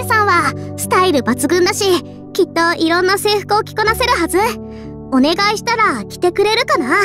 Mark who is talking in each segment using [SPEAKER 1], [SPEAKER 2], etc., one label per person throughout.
[SPEAKER 1] さんはスタイル抜群だし、きっといろんな制服を着こなせるはず。お願いしたら着てくれるかな？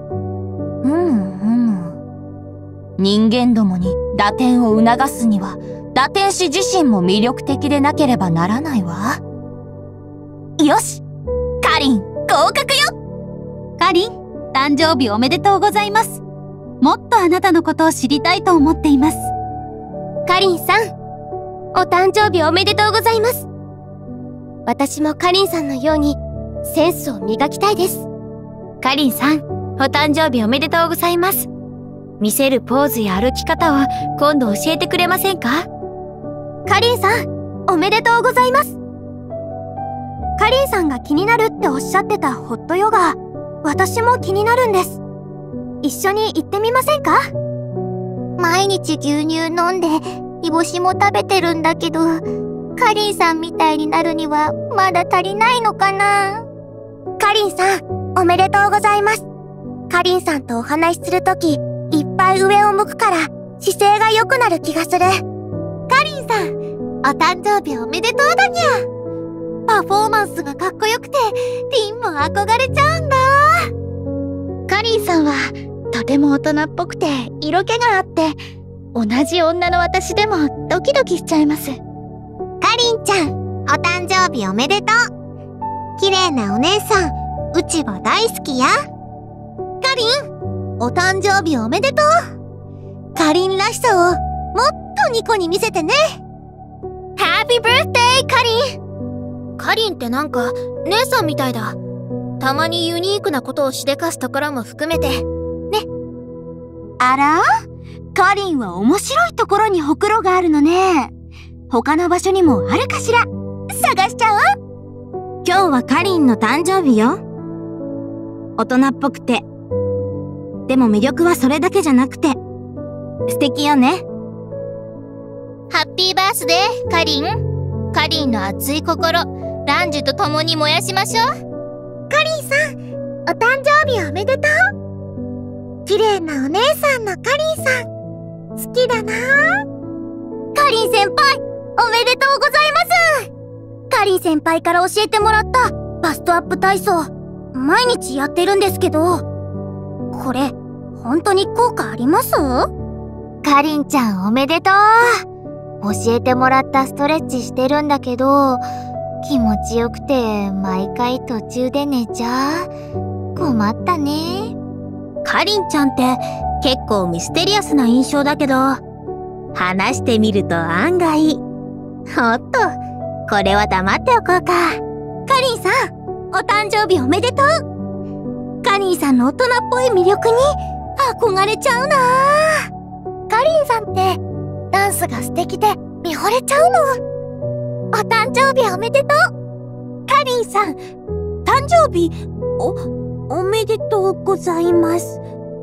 [SPEAKER 2] 人間どもに打点を促すには、打天使自身も魅力的でなければならないわ。よし、カリン合格よ。
[SPEAKER 3] カリン、誕生日おめでとうございます。もっとあなたのことを知りたいと思っています。
[SPEAKER 1] カリンさん、お誕生日おめでとうございます。私もカリンさんのようにセンスを磨きたいです。カリンさん、お誕生日おめでとうございます。見せるポーズや歩き方を今度教えてくれませんか？カリンさん、おめでとうございます。カリンさんが気になるっておっしゃってたホットヨガ、私も気になるんです。一緒に行ってみませんか？毎日牛乳飲んで煮干しも食べてるんだけど、カリンさんみたいになるにはまだ足りないのかな？カリンさん、おめでとうございます。カリンさんとお話しするとき、いっぱい上を向くから姿勢が良くなる気がする。カリンさん、お誕生日おめでとうだにゃ。パフォーマンスがかっこよくて、リンも憧れちゃうんだ。カリンさんはとても大人っぽくて色気があって、同じ女の私でもドキドキしちゃいます。カリンちゃん、お誕生日おめでとう。綺麗なお姉さん、うちは大好きや。カリン、お誕生日おめでとう。カリンらしさをもっとニコに見せてね。ハッピーバースデー、カリン。カリンってなんか姉さんみたいだ。たまにユニークなことをしでかすところも含めてね。
[SPEAKER 3] あら？カリンは面白いところにほくろがあるのね。他の場所にもあるかしら？探しちゃおう。今日はカリンの誕生日よ。大人っぽくて、でも魅力はそれだけじゃなくて素敵よね。
[SPEAKER 1] ハッピーバースデー、カリン。カリンの熱い心、ランジュと共に燃やしましょう。カリンさん、お誕生日おめでとう。綺麗なお姉さんのカリンさん、好きだな。カリン先輩、おめでとうございます。カリン先輩から教えてもらったバストアップ体操、毎日やってるんですけど、これ本当に効果あります？カリンちゃんおめでとう。教えてもらったストレッチしてるんだけど、気持ちよくて毎回途中で寝ちゃう。困ったね。カリンちゃんって結構ミステリアスな印象だけど、話してみると案外。おっと、これは黙っておこうか。カリンさん、お誕生日おめでとう。カリンさんの大人っぽい魅力に憧れちゃうな。カリンさんってダンスが素敵で見惚れちゃうの。お誕生日おめでとう。カリンさん、誕生日おめでとうございます。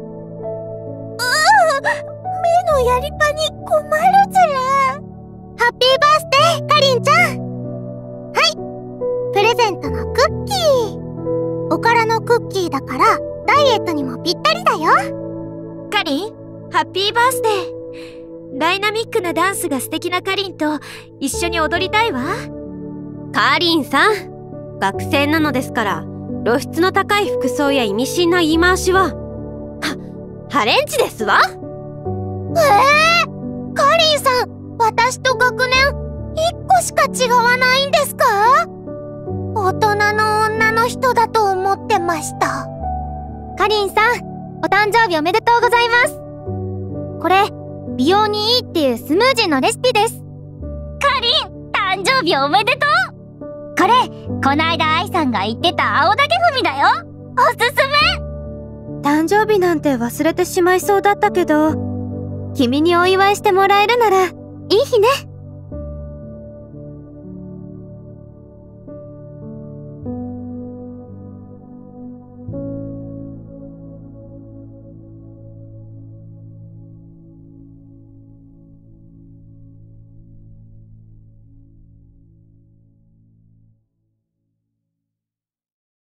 [SPEAKER 1] 目のやり場に困るずら。ハッピーバースデー、カリンちゃん。はい、プレゼントのクッキー。おからのクッキーだからダイエットにもぴったりだよ。
[SPEAKER 4] カリン、ハッピーバースデー。ダイナミックなダンスが素敵なカリンと一緒に踊りたいわ。カリンさん、学生なのですから露出の高い服装や意味深な言い回しはハレンチですわ。
[SPEAKER 1] カリンさん、私と学年1個しか違わないんですか？大人の女の人だと思ってました。カリンさん、お誕生日おめでとうございます。これ、美容にいいっていうスムージーのレシピです。カリン、誕生日おめでとう。これ、こないだ愛さんが言ってた青竹踏みだよ。おすすめ。
[SPEAKER 4] 誕生日なんて忘れてしまいそうだったけど、君にお祝いしてもらえるならいい日ね。